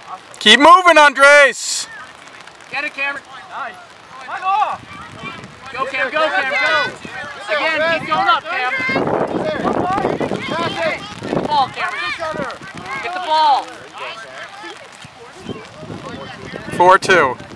Keep moving, Andres. Get it, Cameron. Nice. Go, Cam, go, Cam, go. Again, keep going up, Cam. Get the ball, Cameron. Get the ball. 4-2.